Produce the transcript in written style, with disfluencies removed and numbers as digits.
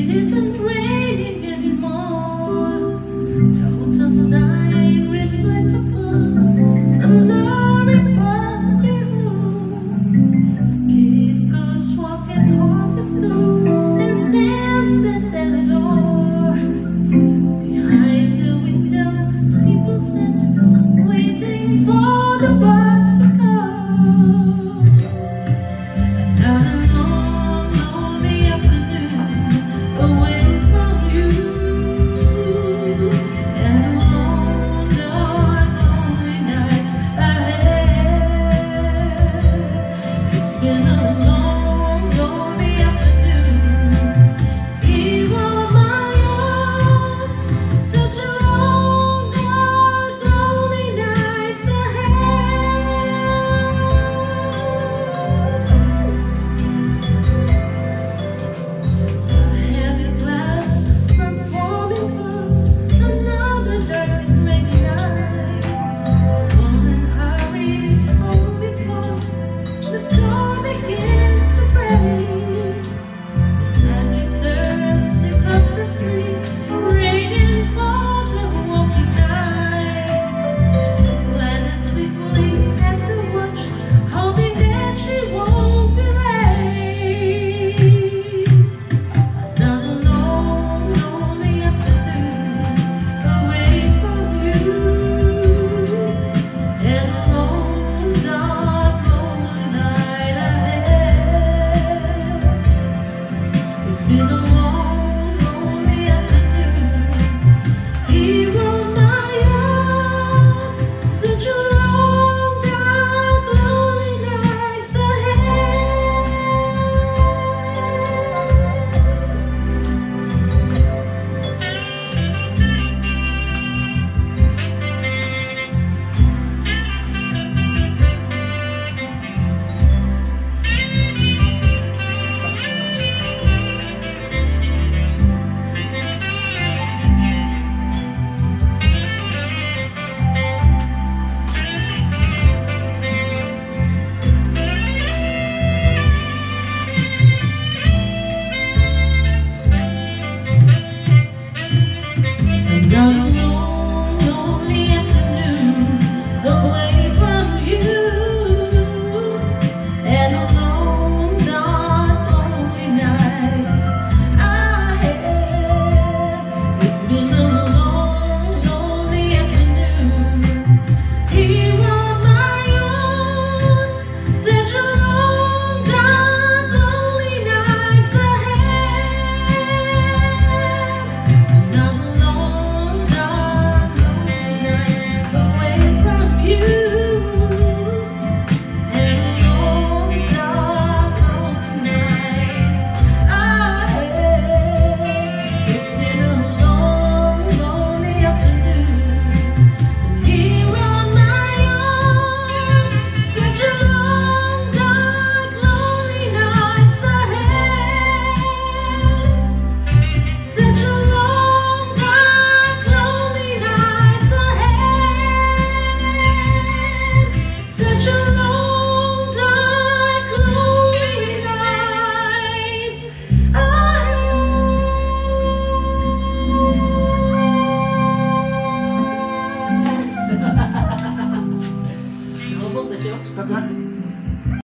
isn't raining anymore. Don't a sign reflect upon the luring path behold. Kid goes walking home to school and stands at the door. Behind the window, people sit waiting for the bus to come. Another long, lonely afternoon away from you, and a long, dark, lonely night ahead. It's been a long, lonely afternoon here on my own. Such a long, dark, lonely nights ahead. Heavy clouds from forming for another dark and rainy night. Woman hurries home before the storm begins to break. Magic turns to cross the street, raining for the walking night. Gladys quickly had to watch, hoping that she won't be late. Another long, lonely afternoon away from you, and a long, dark, lonely night ahead. It's been a long, lonely afternoon here on my own. Such a long, dark, lonely nights ahead. Another long, lonely afternoon away from you, and a long, dark, lonely night ahead. It's been a long, lonely afternoon here on my own. Such a long, dark, lonely nights ahead. Another long, dark, lonely nights away from you, and long, dark, lonely nights ahead. It's been a long, lonely afternoon here on my own. Such a long, dark, lonely nights ahead. Such a long, dark, lonely nights ahead. Such a long, dark, lonely nights ahead. Stop na.